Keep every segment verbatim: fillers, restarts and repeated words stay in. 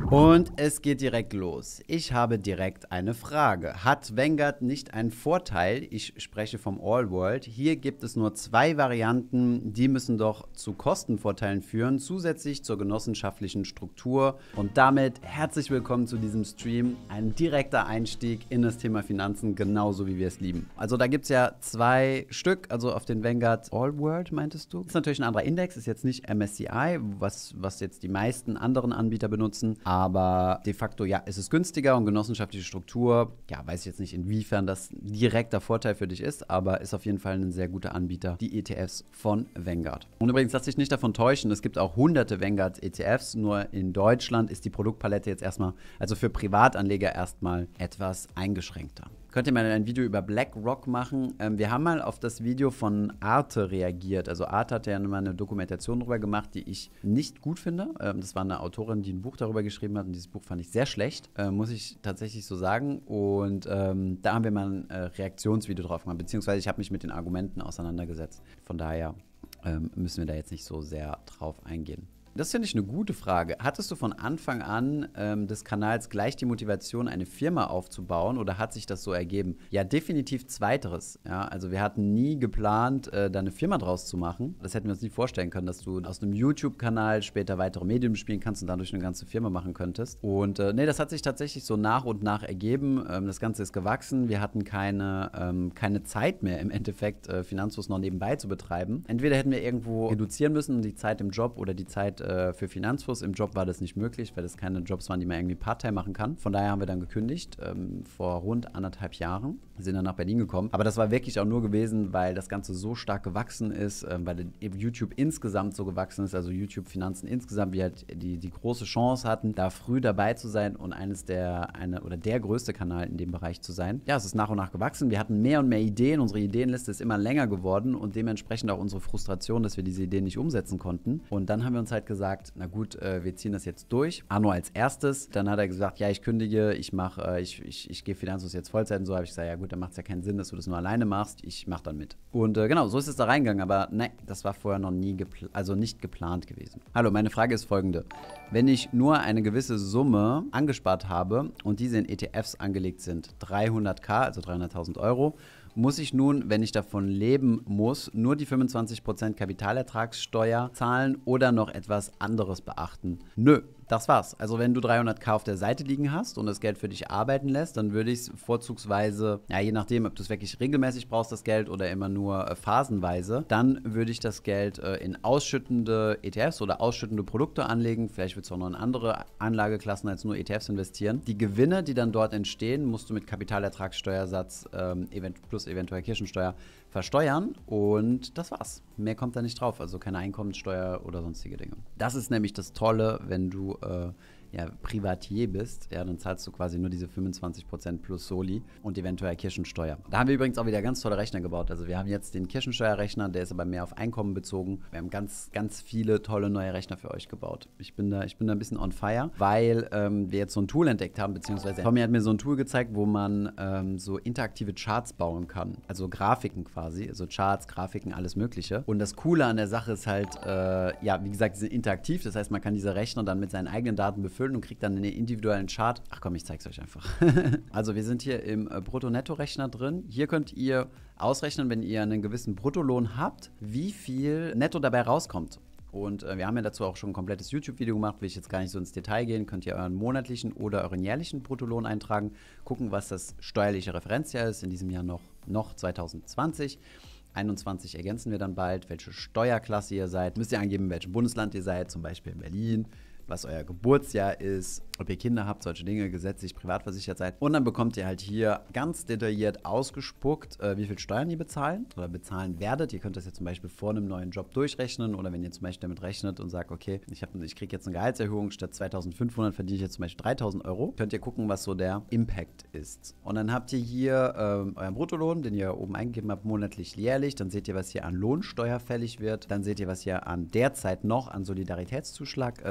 Und es geht direkt los. Ich habe direkt eine Frage. Hat Vanguard nicht einen Vorteil? Ich spreche vom All World. Hier gibt es nur zwei Varianten. Die müssen doch zu Kostenvorteilen führen, zusätzlich zur genossenschaftlichen Struktur. Und damit herzlich willkommen zu diesem Stream. Ein direkter Einstieg in das Thema Finanzen, genauso wie wir es lieben. Also da gibt es ja zwei Stück, also auf den Vanguard All World, meintest du? Ist natürlich ein anderer Index, ist jetzt nicht M S C I, was, was jetzt die meisten anderen Anbieter benutzen. Aber de facto, ja, ist es günstiger und genossenschaftliche Struktur, ja, weiß ich jetzt nicht, inwiefern das direkter Vorteil für dich ist, aber ist auf jeden Fall ein sehr guter Anbieter, die E T Fs von Vanguard. Und übrigens, lass dich nicht davon täuschen, es gibt auch hunderte Vanguard-E T Fs, nur in Deutschland ist die Produktpalette jetzt erstmal, also für Privatanleger erstmal etwas eingeschränkter. Könnt ihr mal ein Video über BlackRock machen. Ähm, wir haben mal auf das Video von Arte reagiert. Also Arte hat ja mal eine Dokumentation darüber gemacht, die ich nicht gut finde. Ähm, das war eine Autorin, die ein Buch darüber geschrieben hat und dieses Buch fand ich sehr schlecht, äh, muss ich tatsächlich so sagen. Und ähm, da haben wir mal ein äh, Reaktionsvideo drauf gemacht, beziehungsweise ich habe mich mit den Argumenten auseinandergesetzt. Von daher ähm, müssen wir da jetzt nicht so sehr drauf eingehen. Das finde ich eine gute Frage. Hattest du von Anfang an ähm, des Kanals gleich die Motivation, eine Firma aufzubauen oder hat sich das so ergeben? Ja, definitiv Zweiteres. Ja, also wir hatten nie geplant, äh, da eine Firma draus zu machen. Das hätten wir uns nie vorstellen können, dass du aus einem YouTube-Kanal später weitere Medien spielen kannst und dadurch eine ganze Firma machen könntest. Und äh, nee, das hat sich tatsächlich so nach und nach ergeben. Ähm, das Ganze ist gewachsen. Wir hatten keine, ähm, keine Zeit mehr im Endeffekt, äh, Finanzfluss noch nebenbei zu betreiben. Entweder hätten wir irgendwo reduzieren müssen, die Zeit im Job oder die Zeit für Finanzfluss. Im Job war das nicht möglich, weil das keine Jobs waren, die man irgendwie Part-Time machen kann. Von daher haben wir dann gekündigt, ähm, vor rund anderthalb Jahren. Wir sind dann nach Berlin gekommen. Aber das war wirklich auch nur gewesen, weil das Ganze so stark gewachsen ist, ähm, weil YouTube insgesamt so gewachsen ist, also YouTube-Finanzen insgesamt, wir halt die, die große Chance hatten, da früh dabei zu sein und eines der, eine, oder der größte Kanal in dem Bereich zu sein. Ja, es ist nach und nach gewachsen. Wir hatten mehr und mehr Ideen. Unsere Ideenliste ist immer länger geworden und dementsprechend auch unsere Frustration, dass wir diese Ideen nicht umsetzen konnten. Und dann haben wir uns halt gesagt, gesagt, na gut, äh, wir ziehen das jetzt durch. Arno als erstes. Dann hat er gesagt, ja, ich kündige, ich mache, äh, ich, ich, ich gehe Finanzfluss jetzt Vollzeit und so. Habe ich gesagt, ja gut, dann macht es ja keinen Sinn, dass du das nur alleine machst. Ich mache dann mit. Und äh, genau, so ist es da reingegangen. Aber ne, das war vorher noch nie, gepl- also nicht geplant gewesen. Hallo, meine Frage ist folgende. Wenn ich nur eine gewisse Summe angespart habe und diese in E T Fs angelegt sind, dreihunderttausend, also dreihunderttausend Euro, muss ich nun, wenn ich davon leben muss, nur die fünfundzwanzig Prozent Kapitalertragssteuer zahlen oder noch etwas anderes beachten? Nö, das war's. Also wenn du dreihunderttausend auf der Seite liegen hast und das Geld für dich arbeiten lässt, dann würde ich es vorzugsweise, ja je nachdem, ob du es wirklich regelmäßig brauchst, das Geld, oder immer nur äh, phasenweise, dann würde ich das Geld äh, in ausschüttende E T Fs oder ausschüttende Produkte anlegen. Vielleicht willst du auch noch in andere Anlageklassen als nur E T Fs investieren. Die Gewinne, die dann dort entstehen, musst du mit Kapitalertragssteuersatz ähm, event- plus eventuell Kirchensteuer versteuern und das war's. Mehr kommt da nicht drauf, also keine Einkommenssteuer oder sonstige Dinge. Das ist nämlich das Tolle, wenn du äh, ja, Privatier bist, ja, dann zahlst du quasi nur diese fünfundzwanzig Prozent plus Soli und eventuell Kirchensteuer. Da haben wir übrigens auch wieder ganz tolle Rechner gebaut. Also wir haben jetzt den Kirchensteuerrechner, der ist aber mehr auf Einkommen bezogen. Wir haben ganz, ganz viele tolle neue Rechner für euch gebaut. Ich bin da, ich bin da ein bisschen on fire, weil ähm, wir jetzt so ein Tool entdeckt haben, beziehungsweise Tommy hat mir so ein Tool gezeigt, wo man ähm, so interaktive Charts bauen kann. Also Grafiken quasi, also Charts, Grafiken, alles mögliche. Und das Coole an der Sache ist halt, äh, ja, wie gesagt, die sind interaktiv. Das heißt, man kann diese Rechner dann mit seinen eigenen Daten befüllen und kriegt dann einen individuellen Chart. Ach komm, ich zeig's euch einfach. Also wir sind hier im äh, Brutto-Netto-Rechner drin. Hier könnt ihr ausrechnen, wenn ihr einen gewissen Bruttolohn habt, wie viel netto dabei rauskommt. Und äh, wir haben ja dazu auch schon ein komplettes YouTube-Video gemacht, will ich jetzt gar nicht so ins Detail gehen. Könnt ihr euren monatlichen oder euren jährlichen Bruttolohn eintragen, gucken, was das steuerliche Referenzjahr ist, in diesem Jahr noch, noch zwanzig zwanzig. einundzwanzig ergänzen wir dann bald, welche Steuerklasse ihr seid. Müsst ihr angeben, in welchem Bundesland ihr seid, zum Beispiel in Berlin, was euer Geburtsjahr ist, ob ihr Kinder habt, solche Dinge, gesetzlich, privat versichert seid. Und dann bekommt ihr halt hier ganz detailliert ausgespuckt, äh, wie viel Steuern ihr bezahlen oder bezahlen werdet. Ihr könnt das jetzt zum Beispiel vor einem neuen Job durchrechnen oder wenn ihr zum Beispiel damit rechnet und sagt, okay, ich, hab, ich kriege jetzt eine Gehaltserhöhung, statt zweitausendfünfhundert verdiene ich jetzt zum Beispiel dreitausend Euro, könnt ihr gucken, was so der Impact ist. Und dann habt ihr hier ähm, euren Bruttolohn, den ihr oben eingegeben habt, monatlich, jährlich. Dann seht ihr, was hier an Lohnsteuer fällig wird. Dann seht ihr, was hier an derzeit noch an Solidaritätszuschlag äh, fällig wird.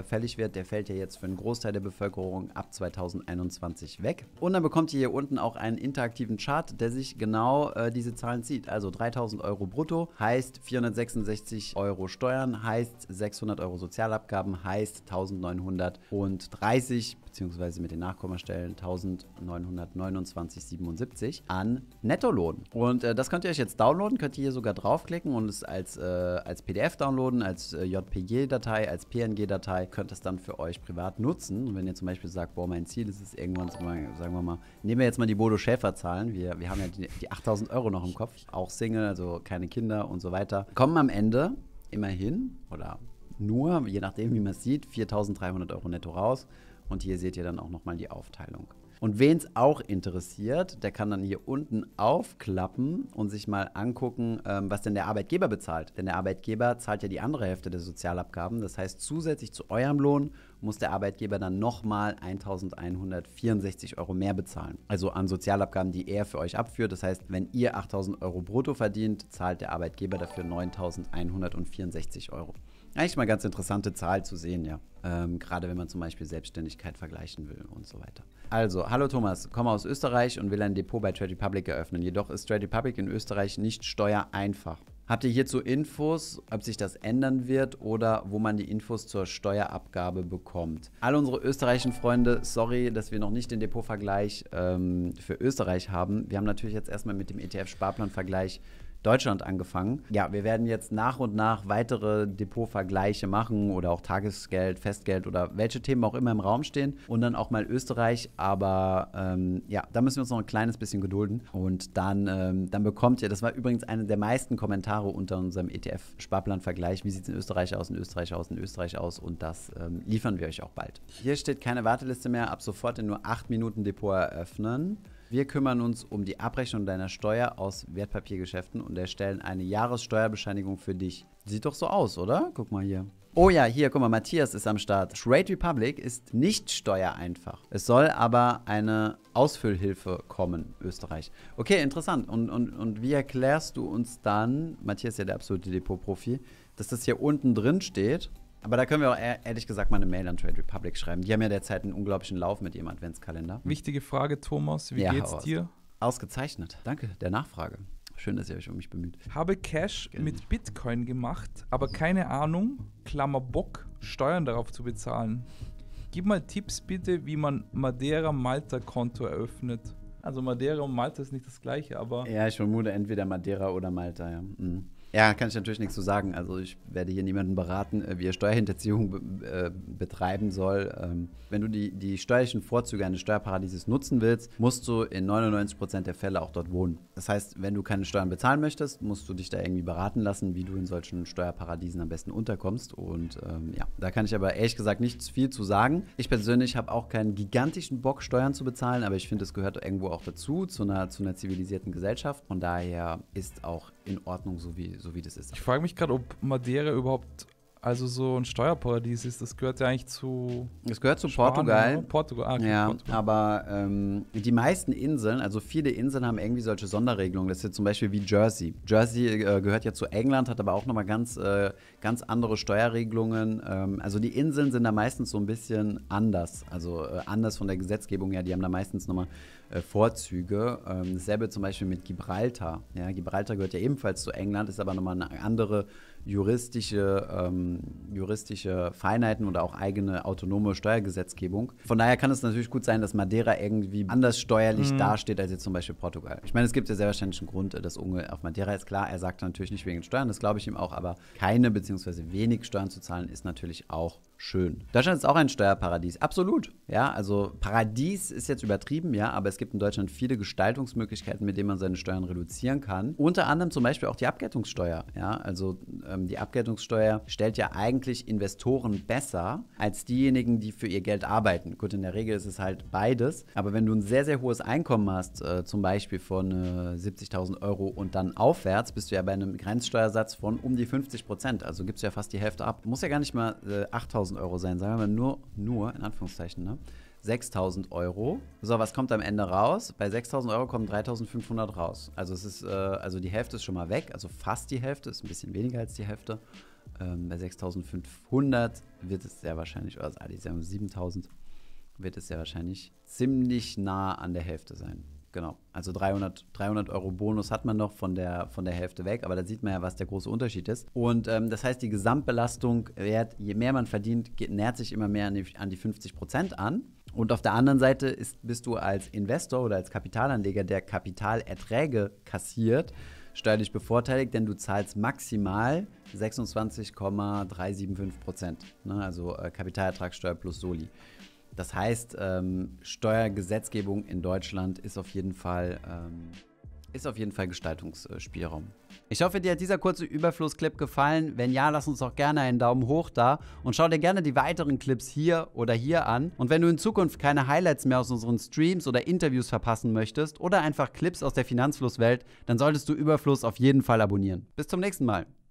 wird, der fällt ja jetzt für einen Großteil der Bevölkerung ab zweitausendeinundzwanzig weg. Und dann bekommt ihr hier unten auch einen interaktiven Chart, der sich genau äh, diese Zahlen zieht. Also dreitausend Euro brutto heißt vierhundertsechsundsechzig Euro Steuern, heißt sechshundert Euro Sozialabgaben, heißt eintausendneunhundertdreißig beziehungsweise mit den Nachkommastellen eintausendneunhundertneunundzwanzig Komma siebenundsiebzig an Nettolohn. Und äh, das könnt ihr euch jetzt downloaden, könnt ihr hier sogar draufklicken und es als, äh, als P D F downloaden, als äh, J P G-Datei, als P N G-Datei, könnt es dann für euch privat nutzen. Und wenn ihr zum Beispiel sagt, boah, mein Ziel ist es irgendwann, sagen wir mal, nehmen wir jetzt mal die Bodo Schäfer-Zahlen, wir, wir haben ja die, die achttausend Euro noch im Kopf, auch Single, also keine Kinder und so weiter, kommen am Ende immerhin oder nur, je nachdem wie man es sieht, viertausenddreihundert Euro netto raus. Und hier seht ihr dann auch nochmal die Aufteilung. Und wen es auch interessiert, der kann dann hier unten aufklappen und sich mal angucken, ähm, was denn der Arbeitgeber bezahlt. Denn der Arbeitgeber zahlt ja die andere Hälfte der Sozialabgaben. Das heißt, zusätzlich zu eurem Lohn muss der Arbeitgeber dann nochmal eintausendeinhundertvierundsechzig Euro mehr bezahlen. Also an Sozialabgaben, die er für euch abführt. Das heißt, wenn ihr achttausend Euro brutto verdient, zahlt der Arbeitgeber dafür neuntausendeinhundertvierundsechzig Euro. Eigentlich mal eine ganz interessante Zahl zu sehen, ja. Ähm, gerade wenn man zum Beispiel Selbstständigkeit vergleichen will und so weiter. Also, hallo Thomas, komme aus Österreich und will ein Depot bei Trade Republic eröffnen. Jedoch ist Trade Republic in Österreich nicht steuereinfach. Habt ihr hierzu Infos, ob sich das ändern wird oder wo man die Infos zur Steuerabgabe bekommt? All unsere österreichischen Freunde, sorry, dass wir noch nicht den Depotvergleich ähm, für Österreich haben. Wir haben natürlich jetzt erstmal mit dem E T F-Sparplanvergleich Deutschland angefangen. Ja, wir werden jetzt nach und nach weitere Depotvergleiche machen oder auch Tagesgeld, Festgeld oder welche Themen auch immer im Raum stehen und dann auch mal Österreich, aber ähm, ja, da müssen wir uns noch ein kleines bisschen gedulden und dann, ähm, dann bekommt ihr, das war übrigens eine der meisten Kommentare unter unserem E T F-Sparplanvergleich, wie sieht es in Österreich aus, in Österreich aus, in Österreich aus und das ähm, liefern wir euch auch bald. Hier steht keine Warteliste mehr, ab sofort in nur acht Minuten Depot eröffnen. Wir kümmern uns um die Abrechnung deiner Steuer aus Wertpapiergeschäften und erstellen eine Jahressteuerbescheinigung für dich. Sieht doch so aus, oder? Guck mal hier. Oh ja, hier, guck mal, Matthias ist am Start. Trade Republic ist nicht steuereinfach. Es soll aber eine Ausfüllhilfe kommen, Österreich. Okay, interessant. Und, und, und wie erklärst du uns dann, Matthias ist ja der absolute Depot-Profi, dass das hier unten drin steht? Aber da können wir auch ehrlich gesagt mal eine Mail an Trade Republic schreiben. Die haben ja derzeit einen unglaublichen Lauf mit ihrem Adventskalender. Wichtige Frage, Thomas. Wie ja, geht's dir? Ausgezeichnet. Danke der Nachfrage. Schön, dass ihr euch um mich bemüht. Habe Cash Gerne. mit Bitcoin gemacht, aber keine Ahnung, Klammer Bock, Steuern darauf zu bezahlen. Gib mal Tipps bitte, wie man Madeira-Malta-Konto eröffnet. Also Madeira und Malta ist nicht das gleiche, aber... Ja, ich vermute entweder Madeira oder Malta, ja. Mhm. Ja, kann ich natürlich nichts zu sagen. Also ich werde hier niemanden beraten, wie er Steuerhinterziehung be äh, betreiben soll. Ähm, wenn du die, die steuerlichen Vorzüge eines Steuerparadieses nutzen willst, musst du in neunundneunzig Prozent der Fälle auch dort wohnen. Das heißt, wenn du keine Steuern bezahlen möchtest, musst du dich da irgendwie beraten lassen, wie du in solchen Steuerparadiesen am besten unterkommst. Und ähm, ja, da kann ich aber ehrlich gesagt nicht viel zu sagen. Ich persönlich habe auch keinen gigantischen Bock, Steuern zu bezahlen, aber ich finde, es gehört irgendwo auch dazu, zu einer, zu einer zivilisierten Gesellschaft. Von daher ist auch in Ordnung, so wie so wie das ist. Ich frage mich gerade, ob Madeira überhaupt also so ein Steuerparadies ist. Das gehört ja eigentlich zu Es gehört zu Spanien, Portugal. Oder? Portugal, ah, okay, ja, Portugal. Aber ähm, die meisten Inseln, also viele Inseln haben irgendwie solche Sonderregelungen. Das ist jetzt zum Beispiel wie Jersey. Jersey äh, gehört ja zu England, hat aber auch nochmal ganz, äh, ganz andere Steuerregelungen. Ähm, also die Inseln sind da meistens so ein bisschen anders. Also äh, anders von der Gesetzgebung her. Die haben da meistens nochmal äh, Vorzüge. Ähm, dasselbe zum Beispiel mit Gibraltar. Ja, Gibraltar gehört ja ebenfalls zu England, ist aber nochmal eine andere juristische, ähm, juristische Feinheiten oder auch eigene autonome Steuergesetzgebung. Von daher kann es natürlich gut sein, dass Madeira irgendwie anders steuerlich mhm. dasteht als jetzt zum Beispiel Portugal. Ich meine, es gibt ja sehr wahrscheinlich einen Grund, dass Unge auf Madeira ist. Klar, er sagt natürlich nicht wegen Steuern, das glaube ich ihm auch, aber keine bzw. wenig Steuern zu zahlen ist natürlich auch schön. Deutschland ist auch ein Steuerparadies, absolut. Ja, also Paradies ist jetzt übertrieben, ja, aber es gibt in Deutschland viele Gestaltungsmöglichkeiten, mit denen man seine Steuern reduzieren kann. Unter anderem zum Beispiel auch die Abgeltungssteuer. Ja, also ähm, die Abgeltungssteuer stellt ja eigentlich Investoren besser als diejenigen, die für ihr Geld arbeiten. Gut, in der Regel ist es halt beides, aber wenn du ein sehr, sehr hohes Einkommen hast, äh, zum Beispiel von äh, siebzigtausend Euro und dann aufwärts, bist du ja bei einem Grenzsteuersatz von um die fünfzig Prozent. Also gibst du ja fast die Hälfte ab. Muss ja gar nicht mal äh, achttausend Euro sein, sagen wir mal nur, nur in Anführungszeichen, ne? sechstausend Euro. So, was kommt am Ende raus? Bei sechstausend Euro kommen dreitausendfünfhundert raus. Also es ist, äh, also die Hälfte ist schon mal weg, also fast die Hälfte, ist ein bisschen weniger als die Hälfte. Ähm, bei sechstausendfünfhundert wird es sehr wahrscheinlich, oder also sagen wir siebentausend, wird es sehr wahrscheinlich ziemlich nah an der Hälfte sein. Genau, also dreihundert, dreihundert Euro Bonus hat man noch von der, von der Hälfte weg, aber da sieht man ja, was der große Unterschied ist. Und ähm, das heißt, die Gesamtbelastung, je mehr man verdient, geht, nähert sich immer mehr an die, an die fünfzig Prozent an. Und auf der anderen Seite ist, bist du als Investor oder als Kapitalanleger, der Kapitalerträge kassiert, steuerlich bevorteiligt, denn du zahlst maximal sechsundzwanzig Komma dreihundertfünfundsiebzig Prozent, ne? Also äh, Kapitalertragssteuer plus Soli. Das heißt, ähm, Steuergesetzgebung in Deutschland ist auf jeden Fall, ähm, ist auf jeden Fall Gestaltungsspielraum. Ich hoffe, dir hat dieser kurze Überflussclip gefallen. Wenn ja, lass uns doch gerne einen Daumen hoch da und schau dir gerne die weiteren Clips hier oder hier an. Und wenn du in Zukunft keine Highlights mehr aus unseren Streams oder Interviews verpassen möchtest oder einfach Clips aus der Finanzflusswelt, dann solltest du Überfluss auf jeden Fall abonnieren. Bis zum nächsten Mal.